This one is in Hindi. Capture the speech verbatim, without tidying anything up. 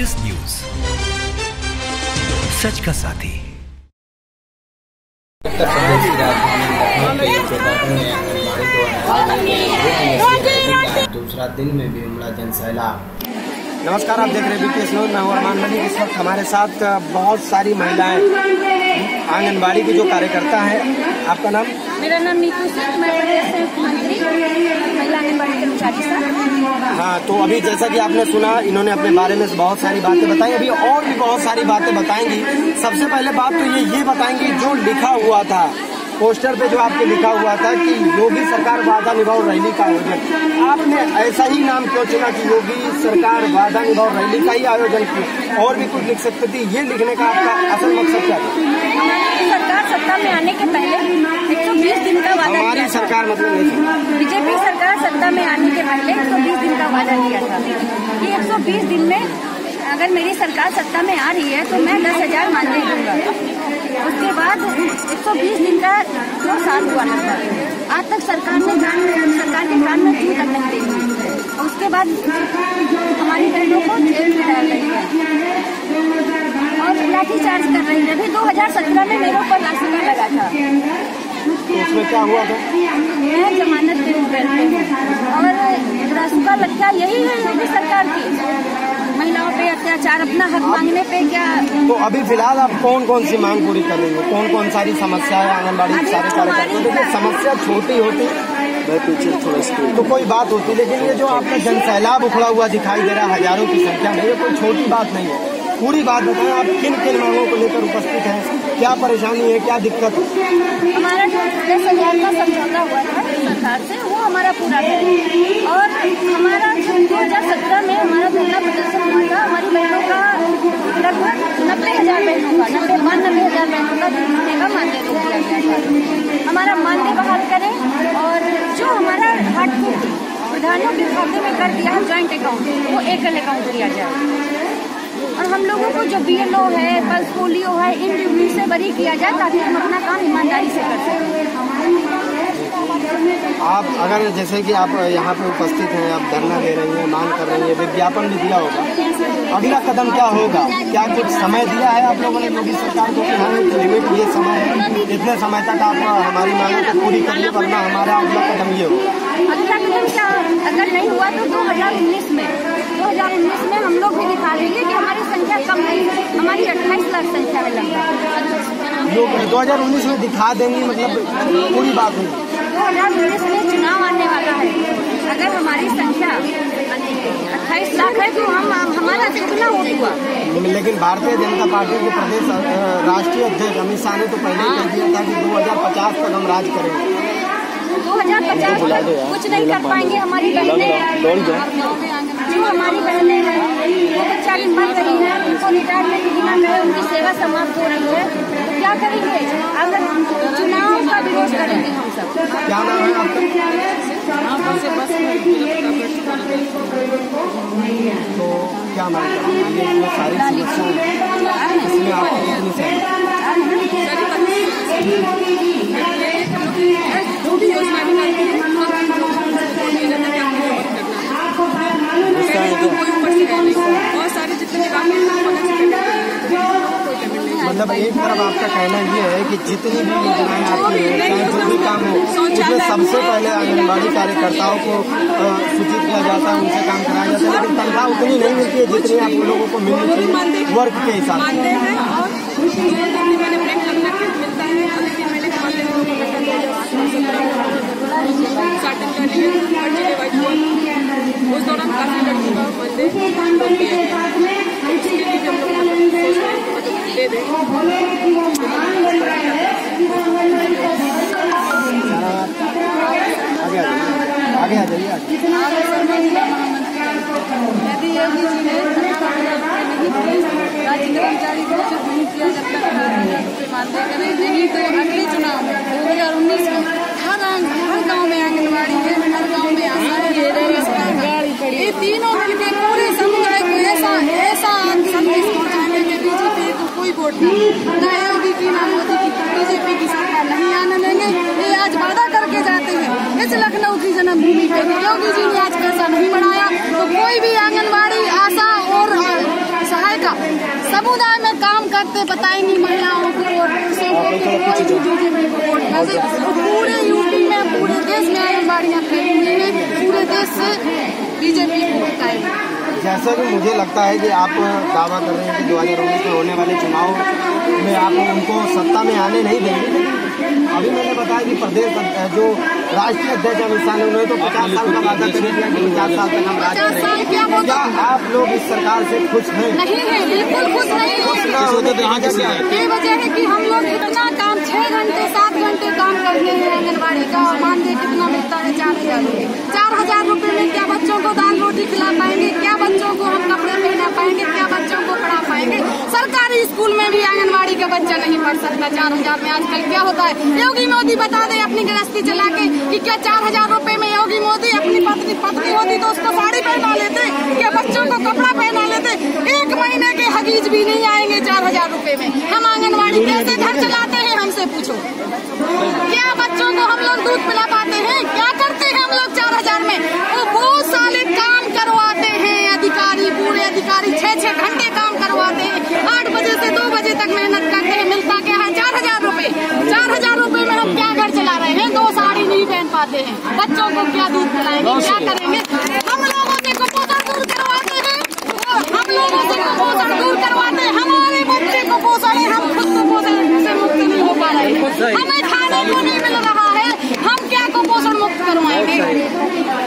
एस न्यूज, सच का साथी। उत्तर प्रदेश की राजधानी दूसरा दिन में भी उमड़ा जन सैलाब। नमस्कार, आप देख रहे हैं बीपीएस न्यूज। मैं हूं अरमान मलिक। इस वक्त हमारे साथ बहुत सारी महिलाएं आंगनबाड़ी की जो कार्यकर्ता हैं। आपका नाम? मेरा नाम नीतू सिंह, मैं प्रदेश मंत्री महिला आंगनबाड़ी कर्मचारी साहब। हाँ, तो अभी जैसा कि आपने सुना, इन्होंने अपने बारे में बहुत सारी बातें बताई। अभी और भी बहुत सारी बातें बताएंगी। सबसे पहले बात तो ये ये बताएंगी, जो लिखा हुआ था पोस्टर पे, जो आपके लिखा हुआ था कि योगी सरकार वादा निभाओ रैली का आयोजन, आपने ऐसा ही नाम क्यों चुना कि योगी सरकार वादा निभाओ रैली का ही आयोजन किया? और भी कुछ लिख सकते थे। ये लिखने का आपका असल मकसद क्या है? हमारी सरकार सत्ता में आने के पहले एक सौ बीस दिन का वादा, हमारी सरकार मतलब नहीं, बीजेपी सरकार सत्ता में आने के पहले एक सौ बीस दिन का वादा किया था कि एक सौ बीस दिन में अगर मेरी सरकार सत्ता में आ रही है तो मैं दस हजार मानदेय दूंगा। उसके बाद एक सौ बीस दिन का दो साल हुआ था, आज तक सरकार ने सरकार के कान में क्यों तक नहीं दी। उसके बाद हमारी बहनों को जेल में डाल रही है और लाठीचार्ज कर रही है। अभी दो हजार सत्रह में मेरे ऊपर लाठी लगा था, तो उसमें क्या हुआ था? मैं जमानत पे हूँ और रासुका लख्या यही है योगी सरकार की, महिलाओं पे अत्याचार, अपना हक मांगने पे क्या। तो अभी फिलहाल आप कौन कौन सी मांग पूरी कर रही है? कौन कौन सारी समस्याएं आंगनबाड़ी की सारे कार्यकर्ता? देखिए, समस्या छोटी होती तो कोई बात होती, लेकिन ये जो आपका जन सैलाब उखड़ा हुआ दिखाई दे रहा है हजारों की संख्या में, ये कोई छोटी बात नहीं है। पूरी बात बताएं, आप किन किन मांगों को लेकर उपस्थित हैं? क्या परेशानी है, क्या दिक्कत है? हमारा जो दस हजार का समझौता हुआ था सरकार से, वो हमारा पूरा है। और हमारा दो हजार सत्रह में हमारा धरना प्रदर्शन हुआ था। हमारी बहनों का लगभग नब्बे हजार बहनों का नब्बे बानबे हजार बहनों का महीने का मानदेय रोक दिया गया था। हमारा मानदेय बहाल करें और जो हमारा हार्ट प्रधानों के खाते में कर दिया है ज्वाइंट अकाउंट, वो एकल अकाउंट किया जाए। और हम लोगों को जो बीएलओ है, पल्स पोलियो है, इन ड्यूटी से बरी किया जाए ताकि हम अपना काम ईमानदारी से कर सकें। आप अगर जैसे कि आप यहाँ पे उपस्थित हैं, आप धरना दे रही हैं, मांग कर रही हैं, विज्ञापन भी दिया होगा, अगला कदम क्या होगा? क्या कुछ समय दिया है आप लोगों ने योगी सरकार को कि हाँ लिमिट ये समय है, इतने समय तक आप हमारी मांगों को पूरी करिए, वरना हमारा अगला कदम ये होगा? अगला कदम क्या, अगर नहीं हुआ तो दो हजार उन्नीस में दो हजार उन्नीस में हम लोग भी दिखा देंगे कि हमारी संख्या कम नहीं है। हमारी अट्ठाईस लाख संख्या है लगभग। लोग दो हजार उन्नीस में दिखा देंगे, मतलब पूरी बात है। दो हजार उन्नीस में चुनाव आने वाला है, अगर हमारी संख्या अट्ठाईस लाख है तो हम हमारा कितना वोट हुआ। लेकिन भारतीय जनता पार्टी के प्रदेश राष्ट्रीय अध्यक्ष अमित शाह ने तो पहले ही कह दिया था कि दो हजार पचास तक हम राज करेंगे। दो हजार पचास तक कुछ नहीं कर पाएंगे। हमारी बहनें जो हमारी बहनें हैं वो बेचारी मर रही हैं, उनको रिटायरमेंट मिला है, उनकी सेवा समाप्त हो रही है, तो क्या करेंगे? अगर चुनाव का विरोध करेंगे हम सब। क्या नाम है आपका? तो क्या मांग करेंगे? ये सारी समस्याएं इसमें आपको कितनी मतलब एक तरफ आपका कहना ये है कि जितनी भी योजनाएं आपकी हैं, चाहे जो भी काम हो, उसमें सबसे पहले आंगनबाड़ी कार्यकर्ताओं को सूचित किया जाता है, उनसे काम कराया जाता है, लेकिन तनख्वाह उतनी नहीं मिलती है जितनी आप लोगों को मिलनी चाहिए वर्क के हिसाब से। उस दौरान काफी लड़कियों का मानदेय दे दें। आगे आ जाइए। यदि योगी जी ने राज्य कर्मचारी को नहीं किया जब तक मानदेय करें, नहीं तो अगले चुनाव में दो हजार उन्नीस में हर हर गाँव में आंगनबाड़ी है, हर गाँव में आंगनबाड़ी, ये तीनों मिलके पूरे समुदाय को ऐसा ऐसा संदेश पहुँचाने के बीजेपी को कोई वोट नहीं, न योगी की न मोदी की, बीजेपी की सरकार नहीं आने देंगे। ये आज वादा करके जाते हैं इस लखनऊ की जन्मभूमि पे योगी जी ने आज पैसा नहीं बढ़ाया, तो कोई भी आंगनबाड़ी आशा और समुदाय में काम करते बताएंगी महिलाओं को पूरे यूपी में पूरे देश में आंगनबाड़ियाँ फैली हुई है, पूरे देश से बीजेपी को बताएंगे। जैसा कि मुझे लगता है कि आप दावा कर रहे हैं कि दो हजार उन्नीस में होने वाले चुनाव में आप उनको सत्ता में आने नहीं देंगे। अभी मैंने बताया कि प्रदेश जो राष्ट्रीय अध्यक्ष अमित शाह ने उन्होंने तो पचास साल का वादा कर दिया कि पचास साल तक हम राज करेंगे। क्या आप लोग इस सरकार से खुश हैं? नहीं है, बिल्कुल खुश नहीं है। ये वजह है कि हम लोग इतना काम छह घंटे सात घंटे काम करते हैं आंगनबाड़ी का, और मानदेय कितना मिलता है? चार हजार रूपए चार हजार रूपए में क्या बच्चों को दाल रोटी खिला पाएंगे? क्या बच्चों को हम कपड़े पहना पाएंगे? क्या बच्चों को पढ़ा पाएंगे? सरकारी स्कूल में भी आंगनबाड़ी का बच्चा नहीं पढ़ सकता चार हजार में। आजकल क्या होता है, योगी मोदी बता दे अपनी गृहस्थी चला के कि क्या चार हजार रूपए में योगी मोदी अपनी पत्नी पत्नी होती तो उसको साड़ी पहना लेते, क्या बच्चों को कपड़ा पहना लेते? एक महीने के हगीज भी नहीं आएंगे चार हजार रूपए में। हम आंगनबाड़ी कैसे घर चलाते हैं हमसे पूछो। क्या बच्चों को हम लोग दूध पिला पाते हैं? क्या करते हैं हम लोग चार हजार में? वो बहुत सारे काम करवाते हैं अधिकारी, पूरे अधिकारी छह छह घंटे काम करवाते हैं, आठ बजे से दो बजे तक मेहनत करते हैं। मिलता क्या है? चार हजार रूपए चार हजार रूपए में हम क्या घर चला रहे हैं? दो साड़ी नहीं पहन पाते हैं, बच्चों को क्या दूध पिलाएंगे? क्या करेंगे? हम लोगों से कुपोषण दूर करवाते हैं, हम लोगों से कुपोषण दूर करवाते हैं। हमारे बच्चे को पोषण है, हम खुद कुपोषण से मुक्त नहीं हो पा रहे हैं। हमें खाने को नहीं मिल रहा है, हम क्या कुपोषण मुक्त करवाएंगे?